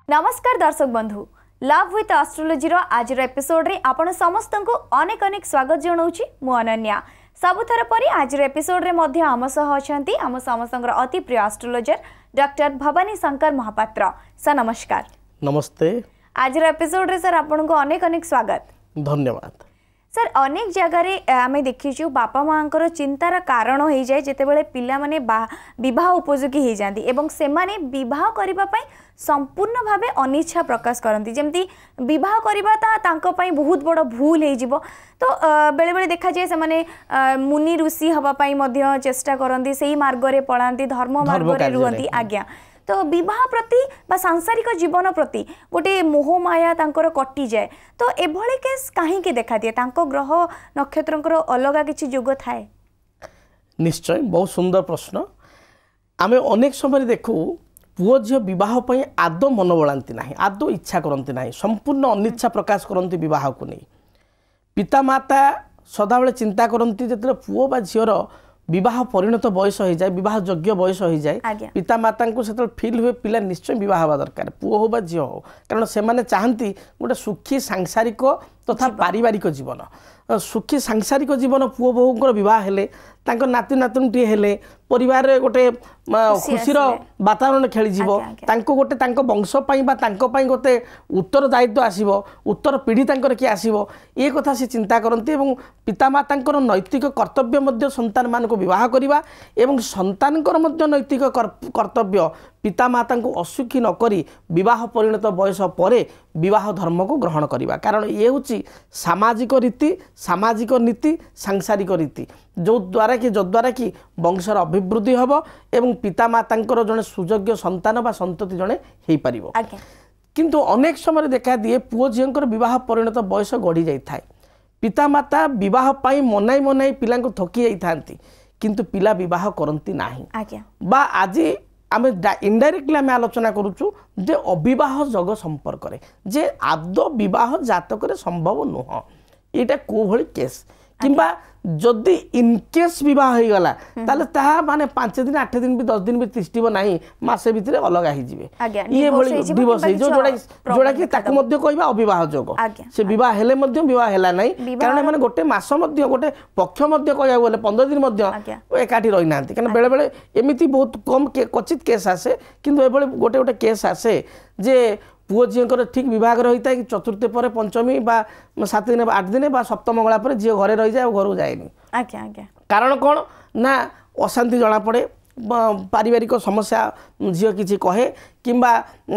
नमस्कार दर्शक बंधु लव विथ एस्ट्रोलॉजी रो आज एपिसोड रे आपण समस्त को अनेक अनेक स्वागत जनाऊँगी मु अनन्या सबुथर परी आज एपिसोड रे मध्य आम सह अछंती आम समस्तंकर अति प्रिय astrologer doctor Bhavani Shankar Mahapatra sir नमस्कार। नमस्ते। आज एपिसोड रे सर आपण को अनेक अनेक स्वागत। धन्यवाद सर। अनेक जगह आम देखीचु बापा माँ चिंतार कारण हो जाए जितेबाला पिला माने विवाह उपयोगी हो जाती एवं से माने विवाह करने संपूर्ण भावे अनिच्छा प्रकाश करती जमती विवाह करने बहुत बड़ भूल हो तो बेले बेले देखा जाए से माने मुनि ऋषि हवापाई चेष्टा करती से मार्ग में पढ़ाती धर्म मार्ग में रुहती आज्ञा तो विवाह प्रति बा सांसारिक जीवन प्रति गोटे मोह माया तांकर कटि जाए तो एभली केस कहीं देखा दिए तांको ग्रह नक्षत्र अलग किसी जोग थाए। निश्चय बहुत सुंदर प्रश्न। आमे अनेक समय देखू पुओ झील बह आदौ मन बलाती ना आदौ इच्छा करती ना संपूर्ण अनिच्छा प्रकाश करती बह को नहीं पिता माता सदाबले चिंता करती जो पुओ बा झीर विवाह परिणत बयस हो जाए विवाह योग्य बयस हो जाए पिता माता को से फिल हुए पिला निश्चय विवाह हवा दरकार पुओ हो बा झील हो कारण से माने चाहती गोटे सुखी सांसारिक तथा पारिवारिक जीवन सुखी सांसारिक जीवन पुओ बोहूर बह हेले नाती नातुणी हेले परिवार रे गोटे खुशीर वातावरण खेली गोटे वंशपाई गोटे उत्तर दायित्व आसो उत्तर पीढ़ी किए आसो ये कथा से चिंता करती पितामाता नैतिक कर्तव्य संतान मान विवाह करवा एवं संतान नैतिक कर्तव्य पितामाता को असुखी नक विवाह परिणत बयस पर विवाह धर्म को ग्रहण करवा कारण ये हूँ सामाजिक रीति सामाजिक नीति सांसारिक रीति जो द्वारा कि वंशर अभिवृद्धि हम एवं पितामाता जड़े सुयोग्य संतान बा संतति जड़े हो पार किंतु अनेक समय देखा दिए पुओ झील विवाह परिणत बयस गढ़ी जाए पितामाता विवाह पाई मनाई मनाई पिला थकी जाती किंतु पिला विवाह करती नाही बा आज आम इनडायरेक्टली आम आलोचना करुचु जे अविवाह जग संपर्क रे जे आदौ विवाह जातक संभव नुह यहाँ कोभली केस किंबा जदि इनकेस विवाह हो गला ताले ताहा माने 5 दिन 8 दिन भी 10 दिन भी तिष्टिब नाही मासे भितर अलग आही जिवे ये भली दिवस जोड़ा कि ताकु मध्य कहबा अविवाह जोग से विवाह हेले मध्य विवाह हेला नाही कारण माने गोटे मास मध्य गोटे पक्ष मध्य कहया बोले 15 दिन मध्य एकाठी रही नांती कारण बेले बेले एमिति बहुत कम क्वचित केस आसे किंतु ए भली गोटे गोटे केस आसे जे पुओ झील ठीक विभाग होता है कि चतुर्थ पर पंचमी बा 7 दिन 8 दिन बा सप्तम मंगला पर झील घरे रही जाए घर जाए कारण कौन ना अशांति जना पड़े पारिवारिक समस्या झील किसी कहे किंबा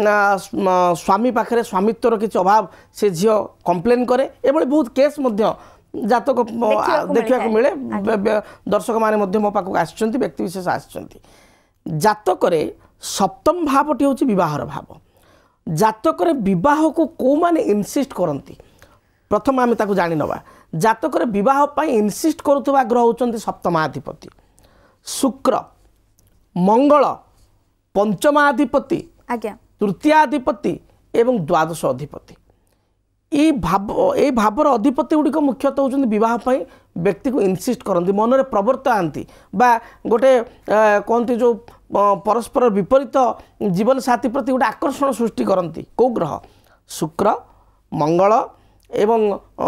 स्वामी पाखे स्वामित्वर किसी अभाव से झील कंप्लेन करे एभली बहुत केस जातक देखा मिले दर्शक माने मो पाखक आसुच्चंती व्यक्ति विशेष आसुच्चंती जातक सप्तम भावटी हूँ विवाहर भाव जातक विवाह को कौ माने इनसिस्ट करती प्रथम आम ताकू जानी नवा जातक विवाह पाई इनसिस्ट करुवा ग्रह होती सप्तमाधिपति शुक्र मंगल पंचमाधिपति तृतीयाधिपति एवं द्वादश अधिपति ये भावर अधिपति गुड़िक मुख्यतः होती विवाह व्यक्ति को इनसिस्ट करती मन में प्रवर्तती बा गोटे कहती जो परस्पर विपरीत जीवन साथी प्रति गोटे आकर्षण सृष्टि करती कौ ग्रह शुक्र मंगल एवं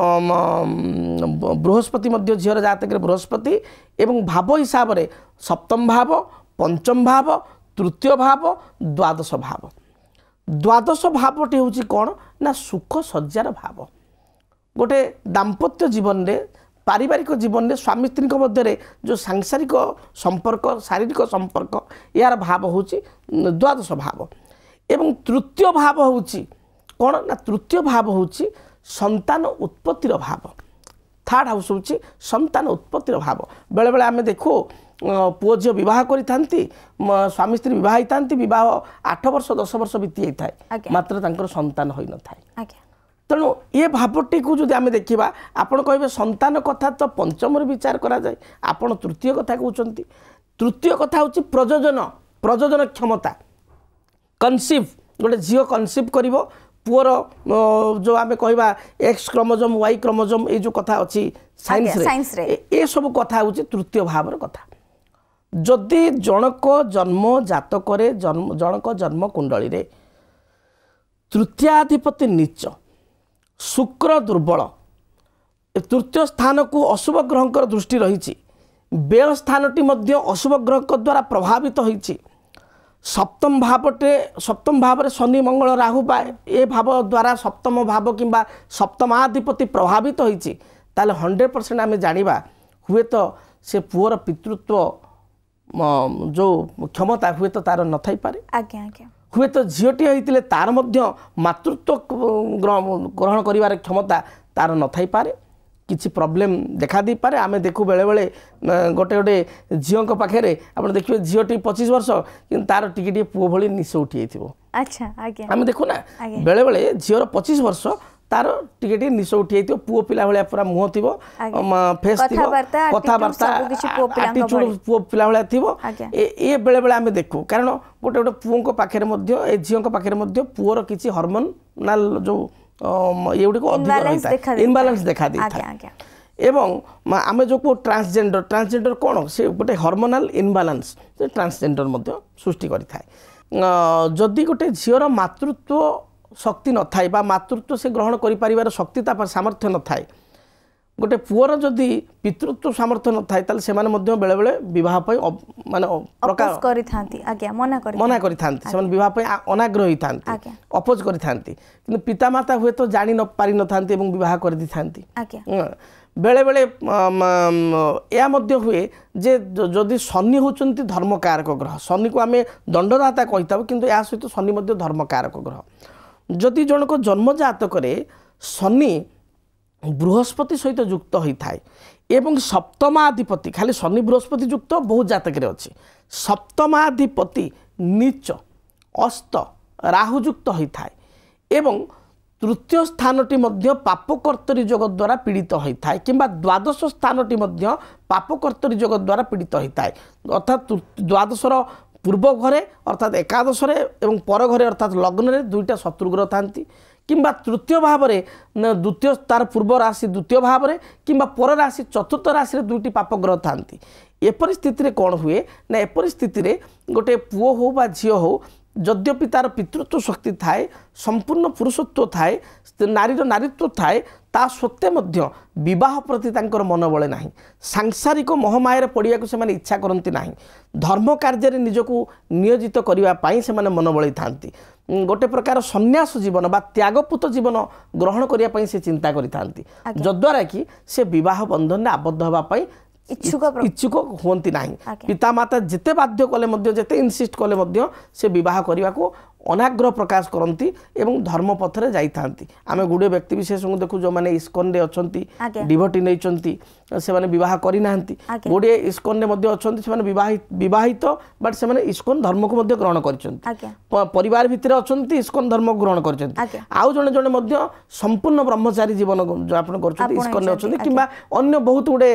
बृहस्पति झीर जातक बृहस्पति एवं भाव हिसाब से सप्तम भाव पंचम भाव तृतीय भाव द्वादश भाव द्वादश भावटी हूँ कौन ना सुख सज्जार भाव गोटे दाम्पत्य जीवन में पारिवारिक जीवन में स्वामी स्त्री मध्य जो सांसारिक संपर्क शारीरिक संपर्क यार भाव हूँ द्वादश भाव एवं तृतीय भाव हूँ कौन ना तृतीय भाव हूँ संतान उत्पत्तिर भाव थर्ड हाउस हूँ संतान उत्पत्तिर भाव बेले बेले आम देखू पुओ झील बह करती स्वामी स्त्री बह होती बह 8 वर्ष 10 वर्ष बीती जाए मात्र तांकर संतान हो न था तेणु ये भावटी को जो आम देखा आपड़ कहे संतान कथा तो पंचम विचार करा जाए आपड़ तृतीय कथा कहते तृतीय कथा हूँ प्रजोजन क्षमता कनसीव गोटे झील कनसीव कर पुअर जो आम कह एक्स क्रोमोजोम वाई क्रोमोजोम ये जो कथा अच्छी साइंस रे ये सब कथा हूँ तृतीय भावर कथा जदि जनक जन्म जातक जनक जन्म कुंडली रे तृतीयाधिपति नीच शुक्र दुर्बल तृतीय स्थान को अशुभ ग्रह दृष्टि रही व्यय स्थानटी अशुभ ग्रह द्वारा प्रभावित होती सप्तम भाव शनि मंगल राहु बा ए भाव द्वारा सप्तम भाव किंबा सप्तमाधिपति प्रभावित होती 100% आम जाना हुए तो से पुअर पितृत्व जो क्षमता हुए तो तार न थाई पारे हुए तो झीटी होते तार मातृत्व ग्रहण करिवार क्षमता तार न थाई पारे किसी प्रॉब्लम देखा दी पारे आमे देखु बेले बेले गोटे गोटे झील पाखे आप देखिए झीटी 25 वर्ष कि तार टिके पुओ भली निश उठी अच्छा आम देखु ना बेले बेले झीर 25 वर्ष तार टिके निश उठी पुओ पिला भाया पूरा मुह थी फेस कथबार्ता आटीट्यूड पुओ पिला भाया थी ये बेले बेले आम देखू कारण गोटे गोटे पुओं पाखे झील पाखे पुओर किसी हार्मोनाल जो ये गुड़ी अधिक इनबालांस देखा दी एवं आम जो को ट्रांसजेंडर कौन से गोटे हार्मोनाल इनबालांस से ट्रांसजेंडर सृष्टि करें जदि गोटे झीर मातृत्व शक्ति न थाए बा मातृत्व से ग्रहण कर शक्ति सामर्थ्य न थाए गोटे पुअर जदि पितृत्व सामर्थ्य न थाए ताले से माने बेले बेले विवाह माने प्रकार मना करि विवाह अनाग्रही थांती अपोज करि थांती किंतु पितामाता हुए तो जानी न पारि न थांती एवं विवाह कर दी थांती बेले बेले या मध्य हुए जे जदि शनि होचंती धर्मकारक ग्रह शनि को आमे दंडदाता कहिताब किंतु या सहित शनि मध्य धर्मकारक ग्रह जदि जनक जन्म जातक शनि बृहस्पति सहित युक्त होता है एवं सप्तमाधिपति खाली शनि बृहस्पति युक्त बहुत जातक अच्छी सप्तमाधिपति नीच अस्त राहुयुक्त होता है एवं तृतीय स्थानटी पापकर्तरी योग द्वारा पीड़ित होता है किंबा द्वादश स्थानटी पापकर्तरी योग द्वारा पीड़ित होता है अर्थात द्वादशर पूर्व घरे अर्थात एकादश एवं पर घरे अर्थात लग्न में दुईटा शत्रुग्रह थांती किंबा तृतीय भाव में द्वितीय तार पूर्व राशि द्वितीय भाव में किंबा पर राशि चतुर्थ राशि दुईटी पापग्रह थांती एपरी स्थिति कौन हुए ना एपरी स्थिति गोटे पुओ हो बा झील हो यद्यपि तार पितृत्व शक्ति थाए संपूर्ण पुरुषत्व थाए नारीर नारीत्व थाए ता सत्वे मध्य विवाह प्रति तांकर मन बळे नाही सांसारिक मोहमायर पड़िया को से इच्छा करती नाही धर्म कार्य निजको नियोजित करने पाई से मन बड़े थांती गोटे प्रकार संन्यास जीवन बा त्यागपूत जीवन ग्रहण करने से चिंता करि जद्वारा कि से विवाह बंधन में आबद्ध होगापाई इच्छुक होती ना पितामाता जिते बाध्य कले जिते इनसिस्ट कले से विवाह करने को अनाग्रह प्रकाश करती एवं धर्म पथरे जाइथांती आमे गुडे व्यक्ति विशेष को देखु जो माने इस्कन रे अछंती डिवोटी नैचंती से माने विवाह करि नाहंती गुडे इस्कन रे मध्ये अछंती से माने विवाहित बट से माने इस्कन धर्म को मध्ये ग्रहण करछंती परिवार भितर अछंती इस्कन धर्म ग्रहण करछंती आउ जने जने मध्ये संपूर्ण ब्रह्मचारी जीवन जो आपण करछंती इस्कन रे अछंती किबा अन्य बहुत गुडे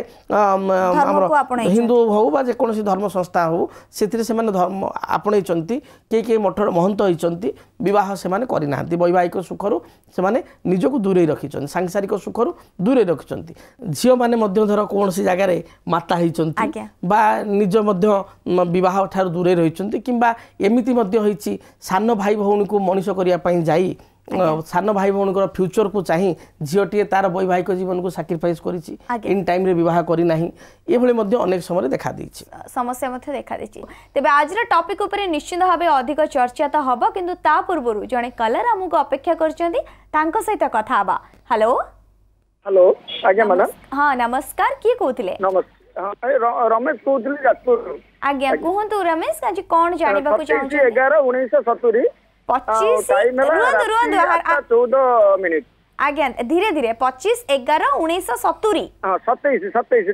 हमर हिंदू हो बा जे कोनसी धर्म संस्था हो सेथिरे से माने धर्म आपणैचंती के मठ महंत विवाह से माने करि नाहंती वैवाहिक सुखरु से माने निजको दूरे रखिछन सांसारिक सुखरु दूरे रखिछन झियो माने मध्य धर कोन सी जगह रे माता हिचंती बा निज मध्य विवाह ठार दूरे रहिछंती किंबा एमिति मध्य होईची सान भाई भौणी को मनीष करिया पई जाई सान भाई भौणी फ्यूचर को चाही झीटी तार वैवाहिक जीवन को सैक्रिफाइस करिछि इन टाइम रे विवाह करि नाही ए भले मध्य अनेक समय देखा दैछि समस्या मध्य देखा दैछि तबे आज रे टॉपिक ऊपर निश्चित भाबे अधिक चर्चा तो हबो किंतु ता पूर्वरु जने कलर हमको अपेक्षा करछंती तांको सहित कथा हबा हेलो हेलो आज्ञा मैडम हां नमस्कार की कहउथिले नमस्कार रमेश कहउथिले जाजपुर आज्ञा कहंतु रमेश आज कोन जानिबा को चाहू 11 1970 14 मिनट आज्ञा धीरे धीरे 25 11 1970 27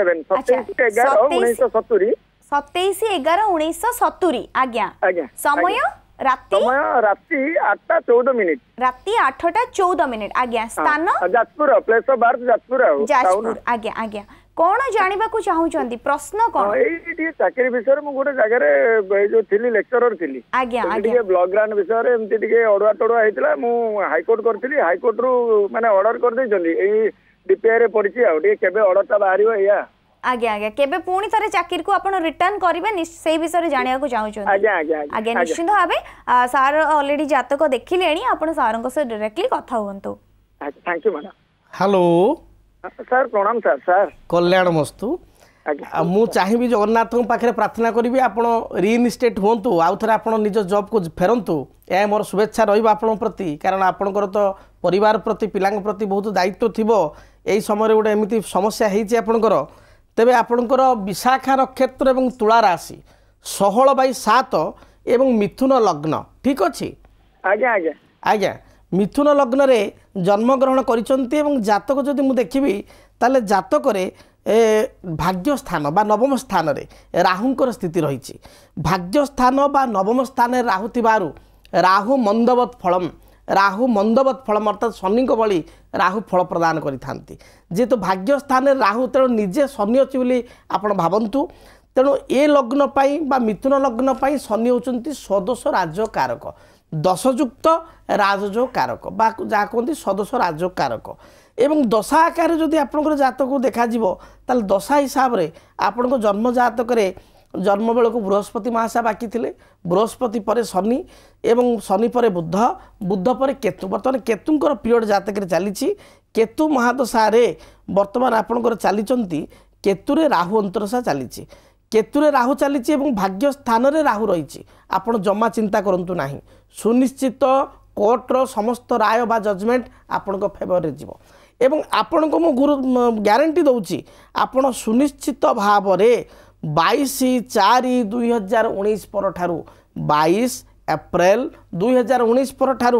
27 11 1970 आज्ञा समय राति 8टा 14 मिनट राति 8टा 14 मिनट आज्ञा स्थान Jajpur place of birth Jajpur आज्ञा आज्ञा कौन जानिबा को चाहूचंती प्रश्न कौन एई चाकरी विषय में गोटे जगह रे जो थिली लेक्चरर थिली आज्ञा आज्ञा ब्लॉक ग्रांट विषय रे एमती टिके अडुआ टडुआ हेतिला मु हाई कोर्ट करथिली हाई कोर्ट रु माने ऑर्डर कर दै जंदी एई डीपीआई रे पड़िछि आ टिके केबे ऑर्डर ता बाहरियो या आज्ञा आज्ञा केबे पुणी थरे चाकरी को आपण रिटर्न करिवे सेही विषय जानिया को चाहू छन आज्ञा आज्ञा आज्ञा निश्चित भाबे सार ऑलरेडी जातक देखिलेनी आपण सारंग से डायरेक्टली कथा हुंतु thank you madam hello sir प्रणाम सर सर कल्याण मस्तु मु चाहिए जगन्नाथ पाखे प्रार्थना करी आप रिइनस्टेट हूँ आउ थे आप निज जॉब को फेरतु यह मोर शुभेच्छा रही प्रति कारण आपणकर तो परिवार प्रति पिला प्रति बहुत दायित्व थी यही समय गोटे एमती समस्या होकर तेरे आपणकर विशाखा नक्षत्र और तुला राशि 16/7 एवं मिथुन लग्न ठीक अच्छे आज्ञा आज्ञा आज्ञा मिथुन लग्न रे जन्मग्रहण करिसंती एवं जातक जदि मु देखिबी ताले जातक रे भाग्य स्थान बा नवम स्थान रे राहुंकर स्थिति रही भाग्य स्थान बा नवम स्थान राहु थिबारु राहु मंदवत फलम राहु मंदवत फलम अर्थात शनि को बड़ी राहु फल प्रदान करिथांती जेहेतु भाग्य स्थान राहु तेणु निजे शनि अच्छी बोली आपण भावन्तु तेणु ए लग्न पाई बा मिथुन लग्न पाई शनि होचंती सदोष राजकारक दशयुक्त राजयोग कारक बा जहाँ कहते सदस्य राजयोग कारक एवं दशा आकार जदि आपंकर जातक को देखा ताल दशा हिसाब से आपण जन्म जातक जन्म बेल को बृहस्पति महाशा बाकी थे बृहस्पति पर शनि एवं शनि पर बुध बुध पर केतु बर्तमान केतुंकर पीरियड जातक चली केतु महादशा बर्तमान आपंकर चली केतुरे राहु अंतरशा चली केतुरे राहु चली भाग्य स्थान रे राहु रही आपण जमा चिंता करंतु नाही सुनिश्चित कोर्टर समस्त राय बा जजमेंट आपण फेवर रे जीवो एवं आपण को मु गुरु ग्यारंटी दउची आपण सुनिश्चित भाव रे 22/4/2019 पर ठारू 22 एप्रिल 2019 पर ठारू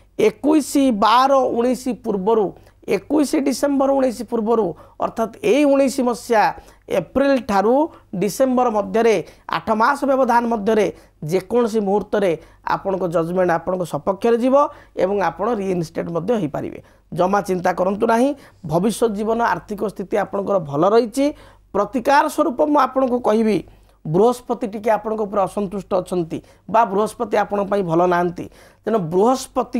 21/12/19 पूर्वरु 21 डिसेम्बर 19 पूर्वर अर्थात यही 19 मसीहा एप्रिल ठारू डिसेम्बर मध्य 8 मास व्यवधान मध्य जेकोसी मुहूर्त आपण जजमेंट आपण सपक्ष जीव एवं आपण रिइनस्टेट हो पारे जमा चिंता करूँ ना भविष्य जीवन आर्थिक स्थिति आपंकर भल रही प्रतिकार स्वरूप मुझे कहबी बृहस्पति टी आपण असंतुष्ट अच्छा बृहस्पति आपण भल ना तेणु बृहस्पति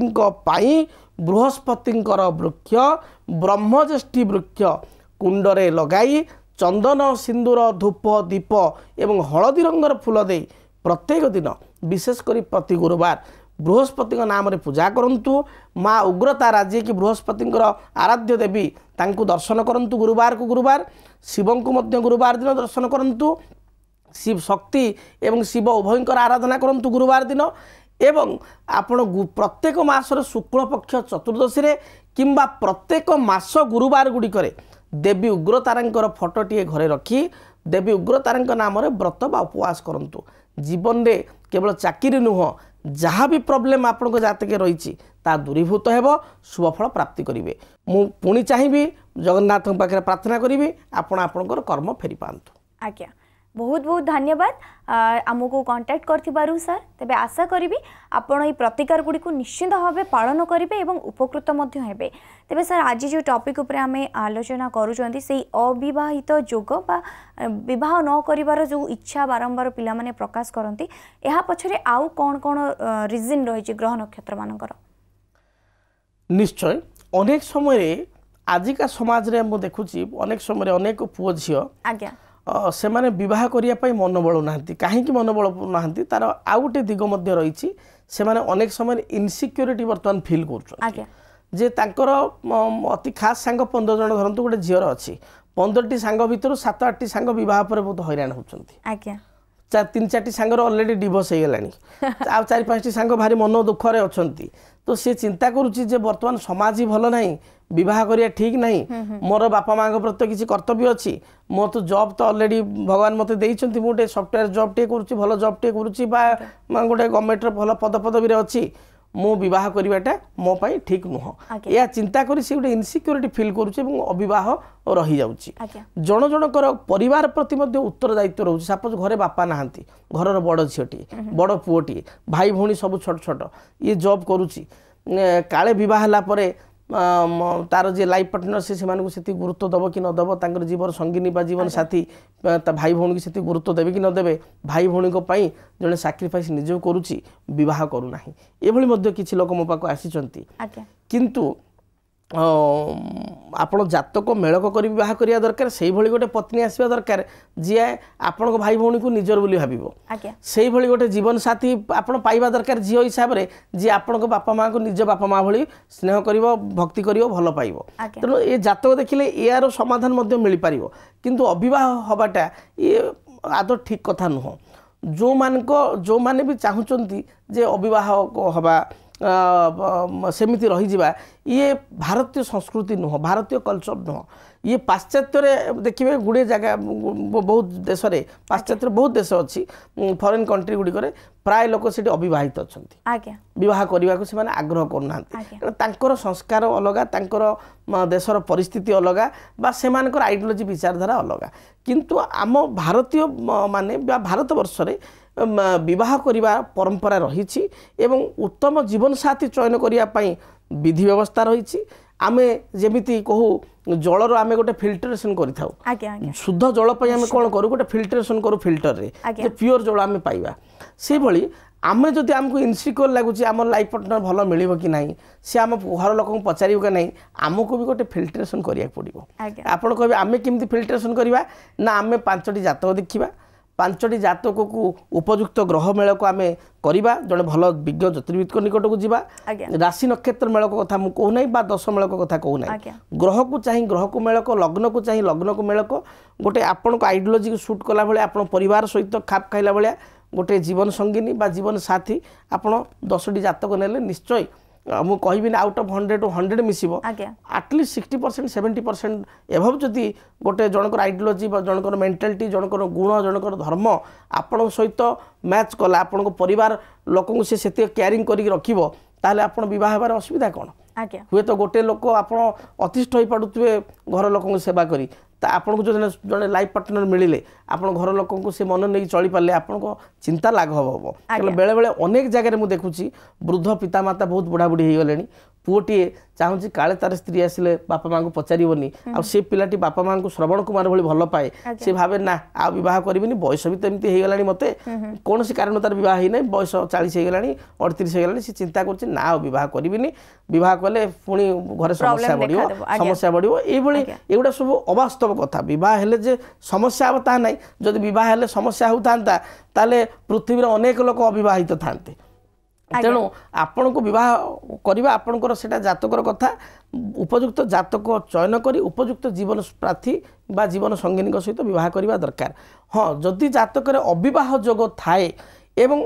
बृहस्पतिंकर वृक्ष ब्रह्मज्येष्ठी वृक्ष कुंडरे लगाई चंदन सिंदूर धूप दीप एवं हलदी रंगर फूल दे प्रत्येक दिन विशेषकर प्रति गुरुवार बृहस्पति नाम रे पूजा करंतु माँ उग्रता राज्य की बृहस्पति आराध्य देवी तांको दर्शन करंतु गुरुवार को गुरुवार शिवं को मध्य गुरुवार दिन दर्शन करंतु शिव शक्ति एवं शिव उभयंकर आराधना करंतु गुरुवार दिन एवं आपण प्रत्येक मासर शुक्ल पक्ष चतुर्दशी रे किंबा प्रत्येक मास गुरुवार गुड़िकर देवी उग्रतारांकर फोटोटी घरे रखी देवी उग्रतारांक नाम रे व्रत बा उपवास करंतु जीवन रे केवल चाकरी नुह जहाँ भी प्रोब्लेम आपण जातक रही दूरीभूत हेब शुभफल प्राप्ति करेंगे मु पुणी चाहिए जगन्नाथ पाखे प्रार्थना करी आपणकर कर्म फेरी पातु आज्ञा बहुत बहुत धन्यवाद आमको कांटेक्ट करथिबारु सर तेबे आशा करी आपण ये प्रतिकार गुड़ी को निश्चित भाव पालन करेंगे और उपकृत हेबे तेबे सर आज जो टॉपिक उपरे आमे आलोचना करूछंती से अविवाहित जोग बा विवाह न करिवार जो इच्छा बारंबार पिला माने प्रकाश करती या पछरे आउ कौन कौन रिजन रही ग्रह नक्षत्र मानकर निश्चय अनेक समय आजिका समाज रे हम देखुची अनेक समय अनेक पुओ झियो आज्ञा से माने विवाह करने मनोबल ना कहीं मनोबल ना तार आउ गोटे दिग रही से माने अनेक समय इनसिक्योरिटी बर्तमान फिल कर जे तांकर अति खास सांग 15 जन धरतु गोटे झीर अच्छी 15टी सांग भितर 7-8टी सांग बह पर बहुत हैरान होती 3-4टी सांगर अलरेडी डिवोर्स हो गलानी आ 4-5टी सांग भारी मन दुखरे अच्छा तो सी चिंता करुच्ची बर्तमान समाज ही भल ना विवाह करिया ठीक नहीं मोर बापा माँ प्रति किसी कर्तव्य अच्छी मो तो जॉब तो अलरेडी भगवान मत देइछंती गोटे सॉफ्टवेयर जॉब टे करुच्ची भल जॉब टे करुच्ची बा गोटे गवर्नमेंट भल पदपदवी अच्छी मो विवाह करवाटा मो पाई ठीक नुह या चिंता करी से गोटे इनसिक्योरिटी फिल करुच्ची अविवाह रही जाउची जन जनकर परिवार प्रति मध्य उत्तरदायित्व रोचे सपोज घरे बापा नहांती घरर बड़ झीटी बड़ पुओटी भाई भौणी सब छोट छोट ये जॉब करुच्ची काले विवाह हला परे तार जे लाइफ पार्टनर से गुरुत्व दब कि नदब तांकर जीवन संगिनी बा जीवन साथी भाई भौणी की से गुरुत्व देवे कि नदेवे भाई भौणी जड़े साक्रिफाइस निज करुच्ची विवाह करूना एभली किसी लोक मो पाक आसी किंतु ଆପଣ ଜାତକ ମେଳକ କରି ବିବାହ କରିବା ଦରକାର ସେଇଭଳି ଗୋଟେ ପତ୍ନୀ ଆସିବା ଦରକାର ଯିଏ ଆପଣଙ୍କ ଭାଇ ଭଉଣୀକୁ ନିଜର ବୋଲି ଭାବିବ ସେଇଭଳି ଗୋଟେ ଜୀବନ ସାଥୀ ଆପଣ ପାଇବା ଦରକାର ଝିଅ ହିସାବରେ ଯିଏ ଆପଣଙ୍କ ବାପା ମାଆଙ୍କୁ ନିଜ ବାପା ମା ଭଳି ସ୍ନେହ କରିବ ଭକ୍ତି କରିବ ଭଲ ପାଇବ ତେଣୁ ଏ ଜାତକ ଦେଖିଲେ ଏହାର ସମାଧାନ ମଧ୍ୟ ମିଳିପାରିବ କିନ୍ତୁ ଅବିବାହ ହେବାଟା ଇଏ ଆଦୌ ଠିକ୍ କଥା ନୁହଁ ଯେଉଁମାନେ ବି ଚାହୁଁଛନ୍ତି ଯେ ଅବିବାହ ହେବା ସେମିତି ରହିଯିବା ଇଏ ଭାରତୀୟ ସଂସ୍କୃତି ନୁହଁ ଭାରତୀୟ କଲଚର ନୁହଁ ଇଏ ପାଶ୍ଚାତ୍ୟରେ ଦେଖିବେ ଗୁଡ଼ିଏ ଜାଗା ବହୁତ ଦେଶରେ ପାଶ୍ଚାତ୍ୟରେ ବହୁତ ଦେଶ ଅଛି ଫରେନ୍ କଣ୍ଟ୍ରି ଗୁଡ଼ିକରେ ପ୍ରାୟ ଲୋକ ସେଠି ଅବିବାହିତ ଅଛନ୍ତି ବିବାହ କରିବାକୁ ସେମାନେ ଆଗ୍ରହ କରୁନାହାନ୍ତି ତାଙ୍କର ସଂସ୍କାର ଅଲଗା ତାଙ୍କର ଦେଶର ପରିସ୍ଥିତି ଅଲଗା ବା ସେମାନଙ୍କର ଆଇଡିଓଲୋଜି ବିଚାରଧାରା ଅଲଗା କିନ୍ତୁ ଆମ ଭାରତୀୟ ମାନେ ବା ଭାରତବର୍ଷରେ ବିବାହ କରିବା ପରମ୍ପରା ରହିଛି ଏବଂ ଉତ୍ତମ ଜୀବନସାଥୀ ଚୟନ କରିବା ପାଇଁ ବିଧି ବ୍ୟବସ୍ଥା ରହିଛି ଆମେ ଯେମିତି କହୁ ଜଳର ଆମେ ଗୋଟେ ଫିଲ୍ଟରେସନ୍ କରିଥାଉ ଶୁଦ୍ଧ ଜଳ ପାଇଁ ଆମେ କ'ଣ କରୁ ଗୋଟେ ଫିଲ୍ଟରେସନ୍ କରୁ ଫିଲ୍ଟରରେ ଯେ ପିଓର ଜଳ ଆମେ ପାଇବା ସେଇଭଳି ଆମେ ଯଦି ଆମକୁ ଇନସିକ୍ୟୁର ଲାଗୁଛି ଆମର ଲାଇଫ୍ ପାର୍ଟନର ଭଲ ମିଳିବ କି ନାହିଁ ସେ ଆମ ଘର ଲୋକଙ୍କୁ ପଚାରିବ କି ନାହିଁ ଆମକୁ ବି ଗୋଟେ ଫିଲ୍ଟରେସନ୍ କରିବାକୁ ପଡ଼ିବ ଆପଣ କହିବେ ଆମେ କେମିତି ଫିଲ୍ଟରେସନ୍ କରିବା ନା ଆମେ 5ଟି ଜାତକ ଦେଖିବା 5ଟି ଜାତକକୁ ଉପଯୁକ୍ତ ଗ୍ରହ ମେଳକୁ ଆମେ କରିବା ଜଣେ ଭଲ ବିଜ୍ଞ ଜ୍ୟୋତିର୍ବିଦଙ୍କ ନିକଟକୁ ଯିବା ରାଶି ନକ୍ଷତ୍ର ମେଳକ କଥା ମୁଁ କହୁନାହିଁ ବା ଦଶ ମେଳକ କଥା କହୁନାହିଁ ଗ୍ରହକୁ ଚାହିଁ ଗ୍ରହକୁ ମେଳକ ଲଗ୍ନକୁ ଚାହିଁ ଲଗ୍ନକୁ ମେଳକ ଗୋଟେ ଆପଣଙ୍କ ଆଇଡିଓଲୋଜିକୁ ସୁଟ୍ କଲା ଭଳିଆ ଆପଣ ପରିବାର ସହିତ ଖାପ ଖାଇଲା ଭଳିଆ ଗୋଟେ ଜୀବନ ସଙ୍ଗିନୀ ବା ଜୀବନ ସାଥୀ ଆପଣ 10ଟି ଜାତକ ନେଲେ ନିଶ୍ଚୟ ମୁଁ କହିବିନି ଆଉଟ୍ ଅଫ୍ 100 ରୁ 100 ମିଶିବ ଆଟଲିଷ୍ଟ 60% 70% ଏଭବ ଯଦି ଗୋଟେ ଜଣଙ୍କର ଆଇଡିଓଲୋଜି ବା ଜଣଙ୍କର ମେଣ୍ଟାଲିଟି ଜଣଙ୍କର ଗୁଣ ଜଣଙ୍କର ଧର୍ମ ଆପଣଙ୍କ ସହିତ ମ୍ୟାଚ୍ କଲା ଆପଣଙ୍କ ପରିବାର ଲୋକଙ୍କୁ ସେ ସେତିକି କେୟାରିଂ କରିକି ରଖିବ ତାହେଲେ ଆପଣ ବିବାହ ହେବାର ଅସୁବିଧା କ'ଣ ହୁଏତ ଗୋଟେ ଲୋକ ଆପଣ ଅତିଷ୍ଠ ହୋଇପାରୁଥିବେ ଘର ଲୋକଙ୍କୁ ସେବା କରି ତା ଆପଣଙ୍କୁ ଜଣେ ଜଣେ ଲାଇଫ୍ ପାର୍ଟନର ମିଳିଲେ ଆପଣ ଘର ଲୋକଙ୍କୁ ସେ ମନ ନେଇକି ଚଳିପାରିଲେ ଆପଣଙ୍କ ଚିନ୍ତା ଲାଘବ ହେବ ହେଲେ ବେଳେବେଳେ ଅନେକ ଜାଗାରେ ମୁଁ ଦେଖୁଛି ବୃଦ୍ଧ ପିତାମାତା ବହୁତ ବୁଢ଼ାବୁଢ଼ୀ ହେଇଗଲେଣି ପୁଅଟିଏ ଚାହୁଁଛି କାଳେ ତାର ସ୍ତ୍ରୀ ଆସିଲେ ବାପା ମାଆଙ୍କୁ ପଚାରିବନି ଆଉ ସେ ପିଲାଟି ବାପା ମାଆଙ୍କୁ ଶ୍ରବଣ କୁମାର ଭଳି ଭଲ ପାଏ ସେ ଭାବେ ନା ଆଉ ବିବାହ କରିବିନି ବୟସ ବି ତ ଏମିତି ହେଇଗଲାଣି ମୋତେ କୌଣସି କାରଣ ତାର ବିବାହ ହେଇନାହିଁ ବୟସ 40 ହେଇଗଲାଣି 38 ହେଇଗଲାଣି ସେ ଚିନ୍ତା କରୁଛି ନା ଆଉ ବିବାହ କରିବିନି ବିବାହ କଲେ ପୁଣି ଘରେ ସମସ୍ୟା ବଢ଼ିବ ଏଇଭଳି ଏଗୁଡ଼ା ସବୁ ଅବାସ୍ତବ କଥା ବିବାହ ହେଲେ ଯେ ସମସ୍ୟା ହେବ ତାହା ନାହିଁ ଯଦି ବିବାହ ହେଲେ ସମସ୍ୟା ହେଉଥାନ୍ତା ତାହେଲେ ପୃଥିବୀରେ ଅନେକ ଲୋକ ଅବିବାହିତ ଥାନ୍ତେ ତେଣୁ ଆପଣଙ୍କୁ ବିବାହ କରିବା ଆପଣଙ୍କର ସେଇଟା ଜାତକର କଥା ଉପଯୁକ୍ତ ଜାତକ ଚୟନ କରି ଉପଯୁକ୍ତ ଜୀବନ ପ୍ରାର୍ଥୀ ବା ଜୀବନ ସଙ୍ଗିନୀଙ୍କ ସହିତ ବିବାହ କରିବା ଦରକାର ହଁ ଯଦି ଜାତକରେ ଅବିବାହ ଯୋଗ ଥାଏ ଏବଂ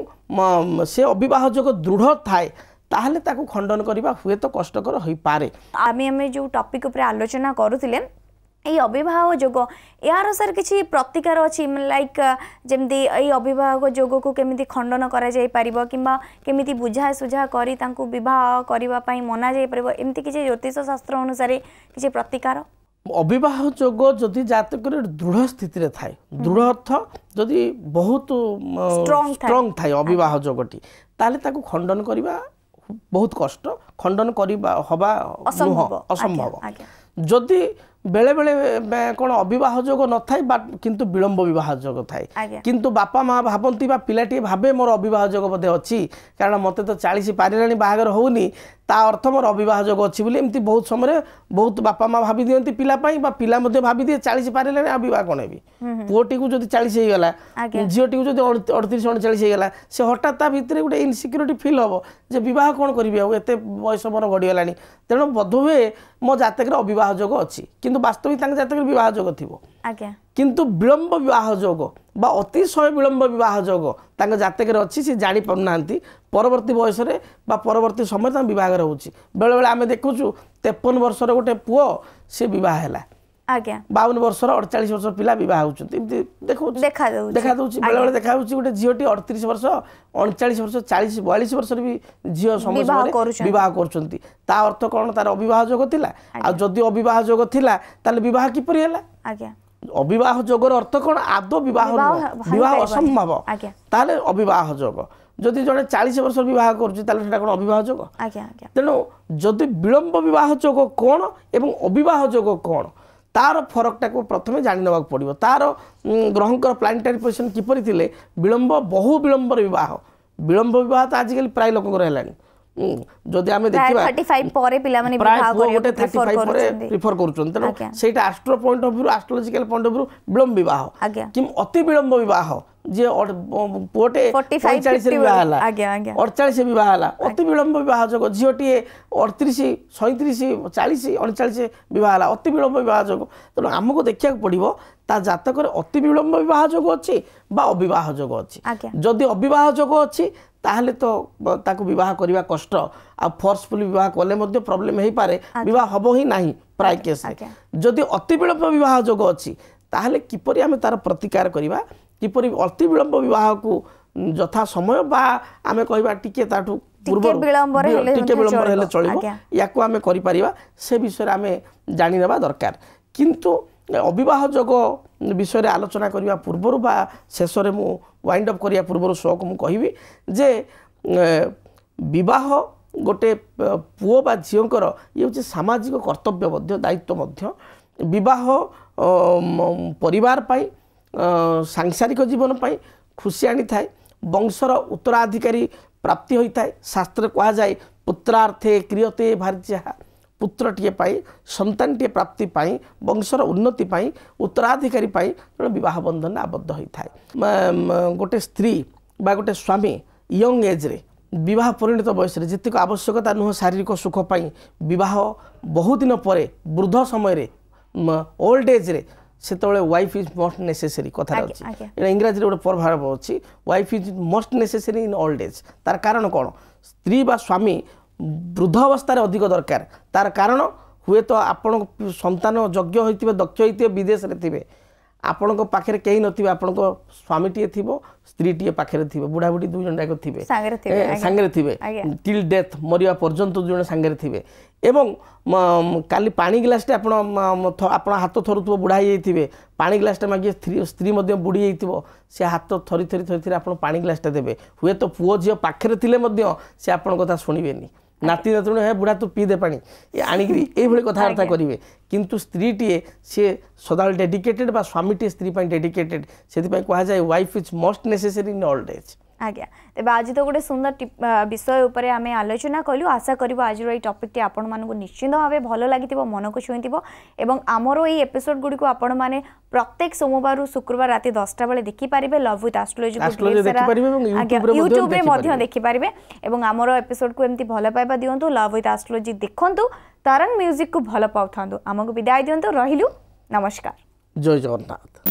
ସେ ଅବିବାହ ଯୋଗ ଦୃଢ଼ ଥାଏ ତାହେଲେ ତାକୁ ଖଣ୍ଡନ କରିବା ହୁଏତ କଷ୍ଟକର ହୋଇପାରେ ଆମେ ଯେଉଁ ଟପିକ୍ ଉପରେ ଆଲୋଚନା କରୁଥିଲେ এই অবিবাহ যোগ यार सर किसी प्रतिकार अच्छी लाइक जमती ये अविवाह जोग को केमिति खंडन करा जाय परिबो किंबा केमिति बुझा सुझा करी तांकु विवाह करबा पई मना जाय परिबो एमती किसी ज्योतिष शास्त्र अनुसार किसी प्रतिकार अविवाह जोग जदि जातक दृढ़ स्थिति थाए दृढ़ अर्थ जदि बहुत स्ट्रॉंग थाए अविवाह जोगटी ताले ताकु खंडन करबा बहुत कष्ट खंडन करबा हबा असंभव जदि बेले बेले कौन अविवाह जोग न थाए किंतु विलंब विवाह जोग थाए किंतु बापा माँ भावती पिलाटी भावे मोर अविवाह जोग बोधे अच्छी कारण मत तो 40 पारे बाहागर होनी ता अर्थ मोर अविवाह जोग अच्छी बोली एमती बहुत समय बहुत बापा माँ भाभी दियंती पिला पिला भाभी दिए 40 पारे अविवाह कौन भी पुओटी को जब 40 होगा झीटी को जब 38 39 होगा से हठात ता भितर गोटे इनसिक्यूरिटी फिल हम जे बह कौन करी एत बयस मोर गढ़ीगला तेणु बोधहुए मो जातक अविवाह जोग अच्छी किंतु वास्तविक जातक विवाह जोग थी किंतु विलंब विवाह जोग बा अतिशय विलंब विवाह जोग तांग जातक अच्छी सी जानी पारना परवर्ती बयस बा परवर्ती समय तांग विवाह होची बेले बेले आमे देखुछु 53 वर्षर गोटे पुओ से विवाह हैला 52 वर्षर 48 वर्ष पिला विवाह होचुंती देखा दउची बेले बेले देखा होची गोटे झियोटी 38 वर्ष 39 वर्ष 40 42 वर्ष भी झियो समस्त विवाह करचुंती ता अर्थ कोन तार अविवाह जोग थिला आ जदि अविवाह जोग थिला ताले विवाह किपरि हैला अविवाह जोगर अर्थ कौन आदौ विवाह विवाह असंभव ताले अविवाह जोग जदि जड़े 40 वर्ष विवाह करुँचा कौन अविवाह जोग तेणु जदि विलंब विवाह जोग कौन एवं अविवाह जोग कौन तार फरकटा को प्रथम जानी ना पड़ो तार ग्रहंकर प्लानेटरी पोजिशन किपरि थिले विलंब बहु विलंबर विवाह तो आजिकल प्राय लोक है जदि आम देखा 35 ପରେ ପିଲାମାନେ प्राय ବିବାହ पुओ गोटे କରିବାକୁ 35 ପରେ କରୁଛନ୍ତି। प्रिफर करूछन तेणु आज्ञा। सेटा astro point of view astrological point of view विलंब विवाह आज्ञा। कि अति विलंब विवाह जे पुओटे 45, 45 50 विवाह हला आज्ञा, आज्ञा। 48 विवाह हला अति विलंब विवाह जोग झीटी 38 37 40 39 विवाह हला अति विलंब विवाह जोग तेणु आमको देखा पड़ो ता जातक अति विलंब विवाह जोग अच्छी बा अविवाह जोग अच्छी आज्ञा। जदि अविवाह जोग अच्छी ताहले तो ताकू विवाह करबा कष्ट आ फोर्सफुल विवाह कले मध्य प्रॉब्लम हे पारे विवाह हबो ही नाही प्राय केस जदि अति विलंब विवाह जोग अच्छी ताहले किपरि आमे तार प्रतिकार करबा किपरि अति विलंब विवाह को यथा समय बा आमे कहबा टिके ताठू पूर्व टिके विलंब हेले चलिबो याकू आमे करि परिबा से विषय आमे जानि नेबा दरकार किंतु अविवाह जोग विषय आलोचना करने पूर्वर बा शेष में मु वाइंड अप करिया पूर्वर शो को मु कहबी जे विवाह गोटे पुओ बा झीओंकर ये हूँ सामाजिक कर्तव्य दायित्व विवाह परिवार पाई सांसारिक जीवन पाई खुशी आनी थाए वंशर उत्तराधिकारी प्राप्ति होता है शास्त्र कहा जाए पुत्रार्थे क्रियते भार्या पुत्रटीए पाई संतान टीए प्राप्ति पाई वंशर उन्नति पाई उत्तराधिकारी पाई विवाह बंधन आबद्ध होता है गोटे स्त्री बा गोटे स्वामी यंग एज रे विवाह परिणत बयस जितक आवश्यकता नुह शारीरिक सुख पाई विवाह बहुत दिन पर वृद्ध समय ओल्ड एज रे सेतबेले वाइफ इज मोस्ट नेसेसरी कथा अच्छी इंग्राजी गोटे प्रभाव अच्छी wife is most necessary in old age तार कारण कौन स्त्री बा स्वामी वृद्ध अवस्था अधिक दरकार तार कारण हुए तो आपण संतान यज्ञ होते दक्ष होते विदेश में थे आपण पाखे कहीं नथिबे आपण स्वामी टीए थिबो स्त्री टीए पाखे थे बुढ़ा बुढ़ी दुई जन जाक थे सांगे थे टिल डेथ मरिया पर्यंत दुई जन सांगे थे एवं काली पानी गिलासटे आपण हाथ थरुथबो बुढ़ा ही पानी गिलासटे मागे स्त्री बुढ़ी जाइथिबो से हाथ थरी थरी थरी थरी आपण पानी गिलासटे देबे हुए तो पुओ झियो पाखे थिले से आपण कथा शुणिबेनी नाती नातुण हे बुढ़ा तू पी दे पानी ये आणिक ये कथबार्ता करेंगे किंतु स्त्रीटीए सी सदा डेडिकेटेड बा स्वामीटीए स्त्री डेडिकेटेड से कहा जाए wife is most necessary in old age आज्ञा तेज आज तो गोटे सुंदर विषय उपर आम आलोचना कलु आशा करूँ आज टॉपिक टी आपण मानक निश्चित भाव भल लगी मन को छुई आमर ये एपिसोड गुड़ी आपण मैंने प्रत्येक सोमवार शुक्रवार राति 10टा बेले देखिपारे लव विथ एस्ट्रोलॉजी यूट्यूब रे देखिपारे और आमर एपिसोड को एमती भल पाइबा दिंतु लव विथ एस्ट्रोलॉजी देखंतु तरंग म्यूजिक को भल पाउथांतु आमको विदाय दिंतु रहिलु नमस्कार जय जगन्नाथ।